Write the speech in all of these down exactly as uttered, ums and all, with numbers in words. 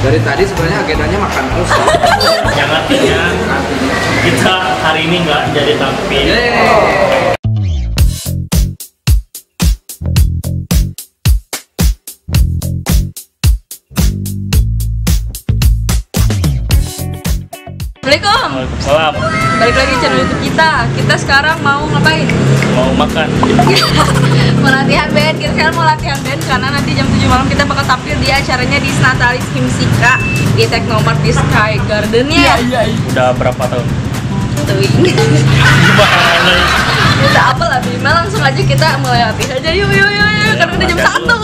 Dari tadi sebenarnya agendanya makan terus. Yang artinya kita hari ini nggak jadi tampil. Assalamualaikum. Waalaikumsalam. Balik lagi channel YouTube kita. Kita sekarang mau ngapain? Mau makan. Mau latihan band. Kita sekarang mau latihan band karena nanti jam tujuh malam kita bakal tampil di acaranya di Natalis Himsika di Teknomart di Sky Garden-nya. Iya, iya. Udah berapa tahun? Tuh ini. Gimana? Udah apa lah Bima, langsung aja kita mulai latihan aja yuk yuk yuk, yuk. Karena udah jam satu.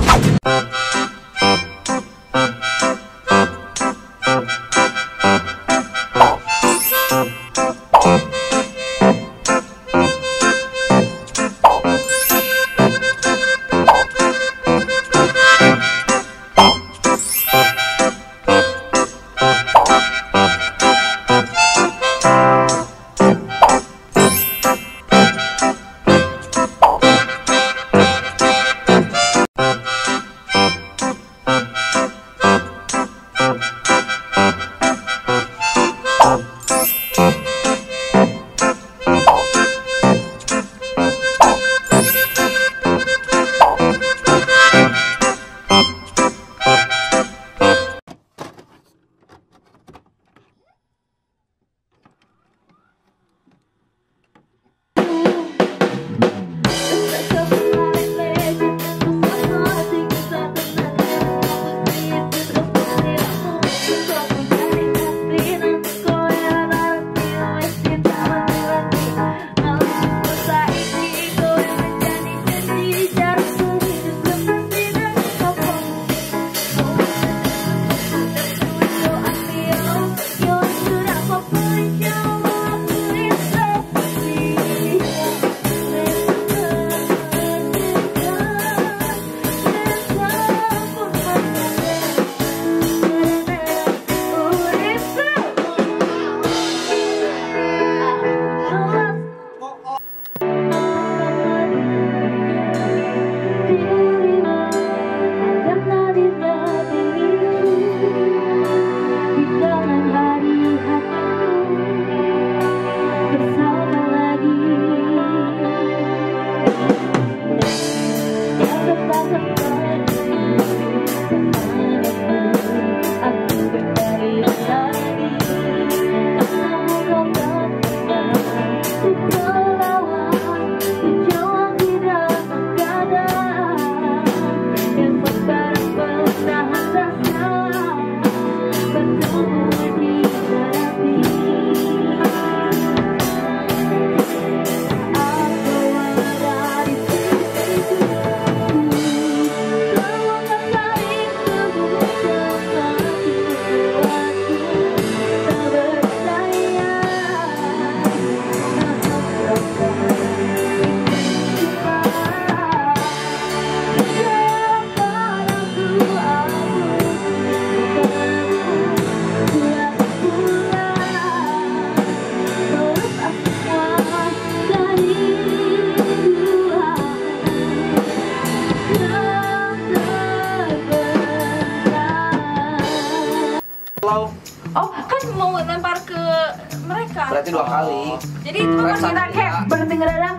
Oh, kan mau lempar ke mereka. Berarti dua kali. Jadi itu kan kita kayak berhenti ngedadak,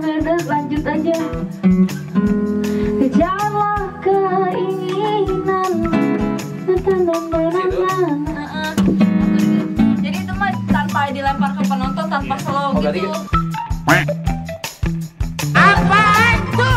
lanjut aja. Kejarlah keinginan dan berangan. Jadi itu mah tanpa dilempar ke penonton, tanpa slow gitu. Apaan tuh?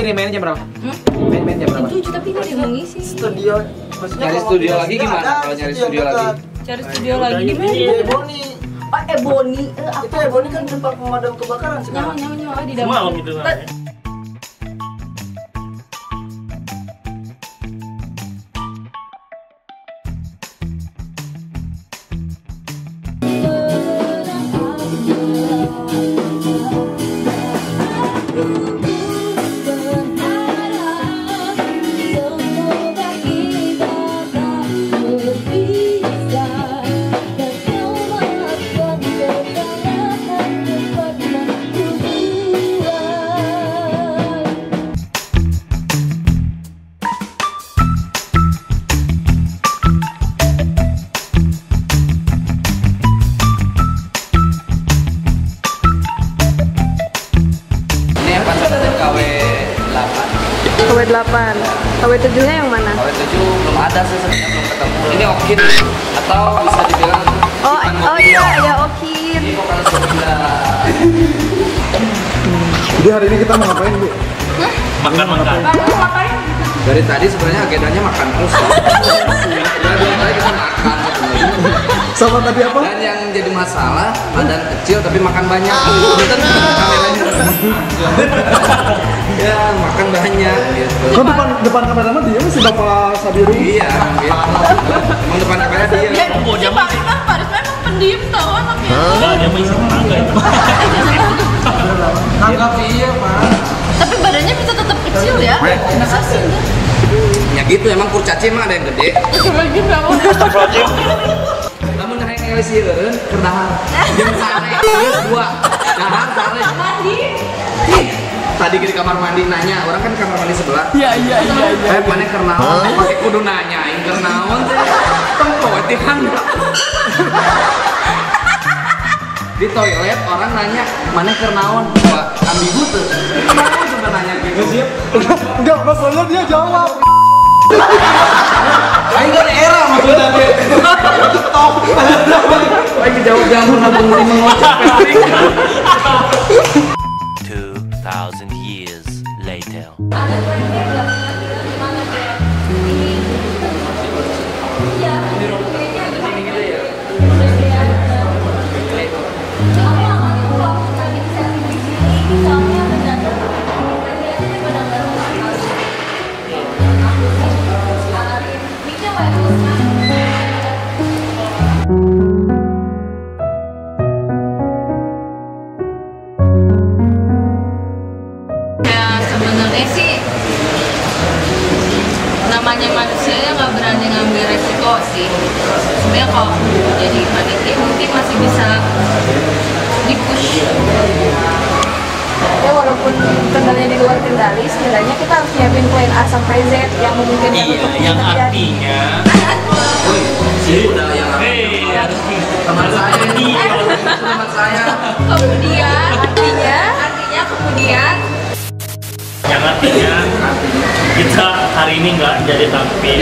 ini mainnya jam berapa? Hmm? Main main jam berapa? Tujuh tapi nggak ada yang mengisi. Studio. Maksudnya Nyari kalau studio mau lagi nggak gimana? ada, Kalau nyari studio studio dekat. lagi? Cari studio lagi di Di mana? Ebony. Oh, Ebony. Eh, apa? Itu Ebony kan tempat pemadam kebakaran Nyawa, sekarang. nyawa, nyawa di Semalam dalam. gitu kan. Ta- Ini yang pasangan K W delapan. K W delapan. K W tujuh nya yang mana? K W tujuh belum ada sih sebenarnya, belum ketemu. Ini Okin atau bisa dibilang Oh, bukan oh Mobil. iya, ada Okin. Ini vokalis Sofia. Jadi hari ini kita mau ngapain, Bu? Makan-makan. Kamu ngapain? Dari tadi sebenarnya agendanya makan terus. Dari dua kali kita makan. Sama tadi apa? Dan yang jadi masalah badan kecil tapi makan banyak. Betul kameranya. Ya makan banyak gitu. Kok depan depan kameramen dia masih Bapak Sabiru? Iya, gitu. Emang depan kamera dia. Ya, Oh, si dia Pak Rizman, Pak Rizman emang pendiam tau anaknya. Enggak, dia mau isi tenaga itu. Anggap iya, Pak. Tapi badannya bisa tetap kecil ya? Masa sih enggak? Ya gitu, emang kurcaci emang ada yang gede. Lagi kamu. Namun yang ngelis sih eureun keur dahar. Jam sare geus dua. Dahar sare. Mandi. Ih, tadi di kamar mandi nanya, orang kan kamar mandi sebelah. Iya, iya, iya. Eh, mana keur naon? Pakai kudu nanyain keur naon teh. Tempo teh kan. Di toilet orang nanya, mana keur naon? Wah, ambigu tuh. Mau coba nanya gitu. Enggak, masalahnya dia jawab. Aing kan era maksudnya teh. Stop. Aing jawab-jawab nabung di mengocok. Two thousand years later. Ya sebenarnya sih namanya manusia ya nggak berani ngambil resiko sih. Sebenarnya kalau jadi panitia mungkin masih bisa di-push. Ya walaupun kendalanya di luar kendali, setidaknya kita harus nyiapin plan A sampai Z yang memungkinkan Iya, untuk yang terjadi. artinya Sih udah yang Hei, harus teman saya ini, Iya. teman saya. Kemudian artinya, artinya kemudian yang artinya kita hari ini nggak jadi tampil.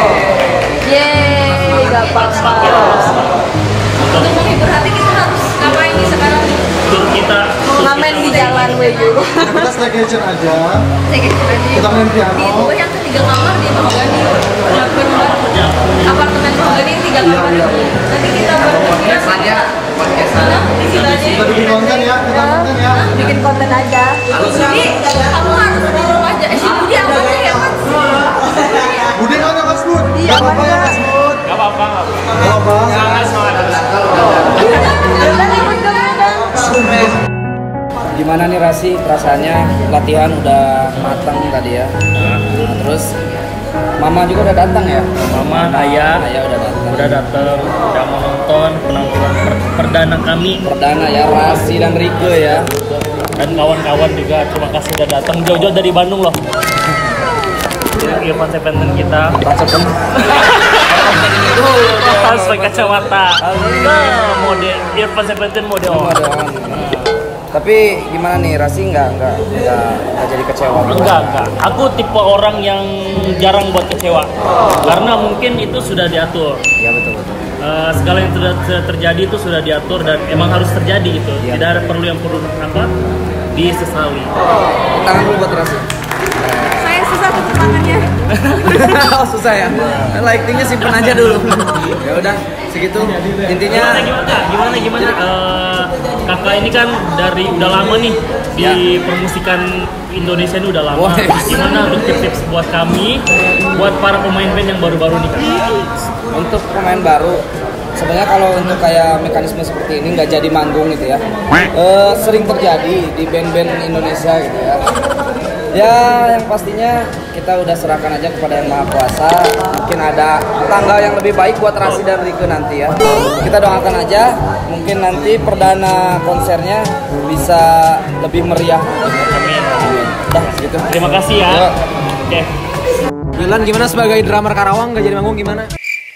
yeay, gak apa-apa. Untuk Untuk menghibur hati kita harus ngapain nih sekarang? tur kita Mau ngamen di jalan W juga. Kita staycation aja. Kita Kita main piano. Di itu yang ketiga kamar di Mahogany. Benar. Apartemen Mahogany tiga kamar. Nanti kita Podcast aja, podcast aja. di situ aja. Kita bikin konten ya, kita konten ya. Bikin konten aja. Jadi kamu harus di rumah aja. Eh, si Budi amannya ya Mas? Budi mana Mas Bud? Iya, Gak apa-apa ya Mas. Mas Bud. nggak apa-apa nggak apa-apa. Gak apa-apa. Semangat semangat. Gimana nih Rasi, perasaannya latihan udah matang tadi ya. Nah, terus Mama juga udah datang ya? Mama, Ayah, Ayah udah datang. udah datang, udah menonton penampilan per- perdana kami Perdana ya, Rasi dan Rike ya. dan kawan-kawan juga. Terima kasih udah datang jauh-jauh dari Bandung loh. Irfan Seventeen kita Rasa harus pakai kacamata. Nah, mode Irfan Seventeen mode on. Tapi gimana nih, Rasi nggak nggak nggak nggak jadi kecewa? Enggak, enggak. Aku tipe orang yang jarang buat kecewa. Karena mungkin itu sudah diatur. Iya betul betul. Eh, segala yang sudah sudah terjadi itu sudah diatur dan emang harus terjadi gitu. Iya. Tidak ada perlu yang perlu apa disesali. Tangan dulu buat Rasi. Oh susah ya. Lightingnya simpen aja dulu. Ya udah segitu intinya. Gimana gimana gimana gimana? Eh, kakak ini kan dari udah lama nih di Ya. permusikan Indonesia ini udah lama. Wah. Gimana untuk tips-tips buat kami, buat para pemain band yang baru-baru nih kak? Untuk pemain baru, sebenarnya kalau untuk kayak mekanisme seperti ini nggak jadi manggung gitu ya, Eh, sering terjadi di band-band Indonesia gitu ya. Ya yang pastinya kita udah serahkan aja kepada Yang Maha Kuasa. Mungkin ada tanggal yang lebih baik buat Rasi dan Rike nanti ya. Kita doakan aja, mungkin nanti perdana konsernya bisa lebih meriah. Amin. Udah gitu. Terima kasih ya. Yuk. Oke. Wilan gimana sebagai drummer Karawang gak jadi manggung gimana?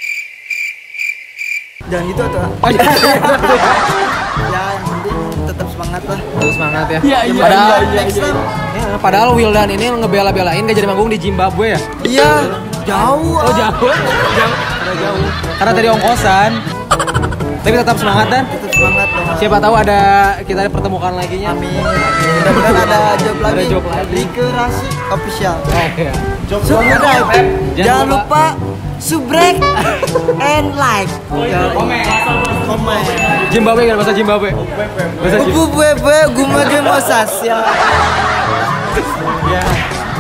Jangan gitu tuh. Oh iya. Ya yang penting tetap semangat lah. Terus semangat ya. Iya iya Padahal, iya. Next time. ya, padahal Wildan ini ngebela-belain gak jadi manggung di Zimbabwe ya. Iya. Jauh. Oh jauh. Jauh. Udah jauh. Karena tadi ongkosan. Tapi tetap semangat dan Tetap semangat dong. siapa tahu ada kita pertemukan lagi nya. Amin. Mudah-mudahan ada job lagi. Ada job lagi. Rike Rasi official. Oh iya. Subscribe. Jangan lupa subrek and like. Komen. Komen. Zimbabwe kan bahasa Zimbabwe. Bahasa Zimbabwe. Ubu bebe gumage mosas ya. Ya.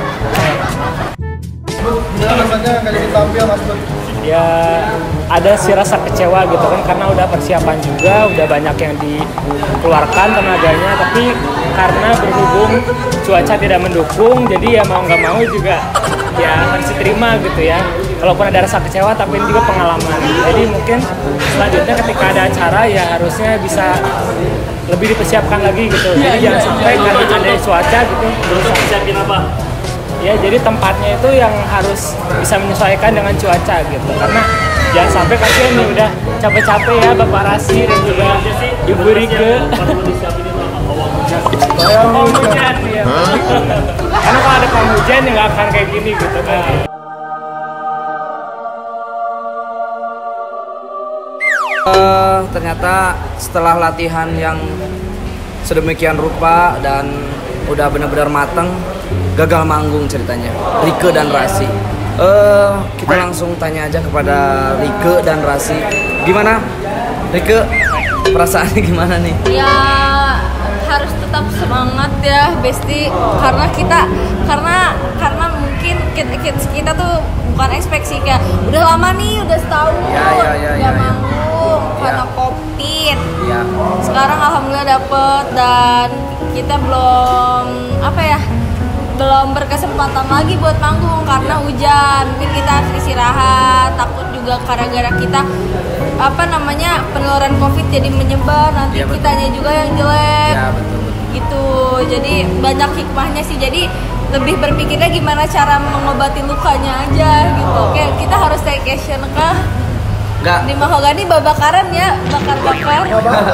Rasanya nggak jadi tampil Mas Bud. Ya ada sih rasa kecewa gitu kan karena udah persiapan juga, udah banyak yang dikeluarkan tenaganya, tapi karena berhubung cuaca tidak mendukung, jadi ya mau nggak mau juga ya harus diterima gitu ya. Walaupun ada rasa kecewa, tapi ini juga pengalaman. Jadi mungkin selanjutnya ketika ada acara ya harusnya bisa lebih dipersiapkan lagi gitu. Jadi jangan sampai karena ada cuaca gitu. Terus siapin apa? Ya jadi tempatnya itu yang harus bisa menyesuaikan dengan cuaca gitu, karena jangan sampai kasihan nih udah capek-capek ya Bapak Rasi dan juga Ibu Rike. Kalau disiapin itu apa? Pawang hujan. Pawang hujan ya. Karena kalau ada pawang hujan ya nggak akan kayak gini gitu kan. Eh, ternyata setelah latihan yang sedemikian rupa dan udah benar-benar mateng, gagal manggung ceritanya Rike dan Rasi. Eh, kita langsung tanya aja kepada Rike dan Rasi, gimana Rike, perasaannya gimana nih? Ya harus tetap semangat ya Besti, karena kita karena karena mungkin kita, kita, kita tuh bukan ekspektasi kayak udah lama nih udah setahun Ya, ya, ya, nggak ya, ya. manggung karena Ya. covid. Ya, Sekarang alhamdulillah dapet dan kita belum apa ya belum berkesempatan lagi buat manggung karena hujan. Mungkin kita harus istirahat, takut juga gara-gara kita apa namanya penularan covid jadi menyebar, nanti Ya, betul. kitanya juga yang jelek ya betul betul. gitu. Jadi banyak hikmahnya sih, jadi lebih berpikirnya gimana cara mengobati lukanya aja gitu. Kayak kita harus staycation kah Enggak, di Mahogany babakaran ya, bakar-bakar.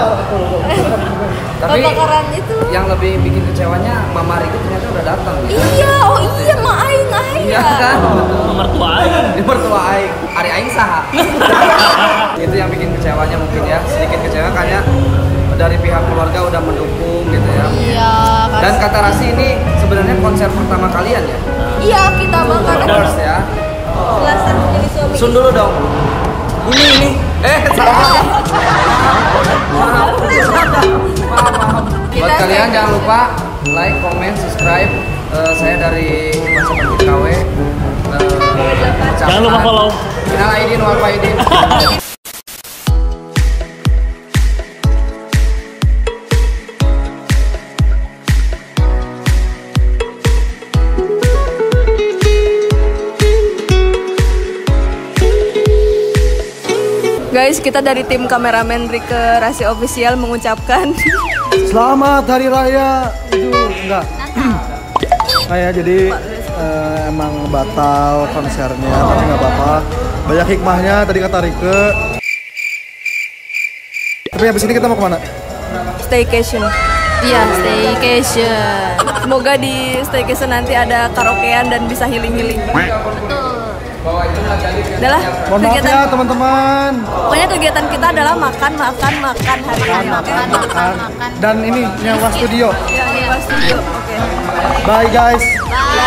tapi Babakaran itu. yang lebih bikin kecewanya Mama Rike ternyata udah datang. Iya, oh iya, ma aing aing Iya ya. kan? Nomor tua aja. Ini mertua aing, Ari aing saha. Itu yang bikin kecewanya mungkin ya, sedikit kecewa karena dari pihak keluarga udah mendukung gitu ya. Iya, Dan kata Rasi ini sebenarnya konser pertama kalian ya? iya kita banget. First ya. Belasan menjadi suami. Sun dulu dong. Ini ini. Eh, salah. Maaf. Maaf, maaf. Buat Kita kalian stay- jangan lupa like, comment, subscribe. Eh, saya dari Masyarakat K W. Eh, Jangan lupa follow. Minal aidin wal faidin. Guys, kita dari tim kameramen Rike Rasi Official mengucapkan Selamat Hari Raya itu enggak. Kayak jadi eh, emang batal konsernya tapi nggak apa-apa. Banyak hikmahnya tadi kata Rike. Tapi habis ini kita mau kemana? staycation. Iya, staycation. Semoga di staycation nanti ada karaokean dan bisa healing-healing. Adalah Mohon maaf ya teman-teman. Pokoknya kegiatan kita adalah makan, makan, makan hari ini. Makan, makan, makan. Dan ini nyewa studio. Ya, di studio. Oke. Bye guys.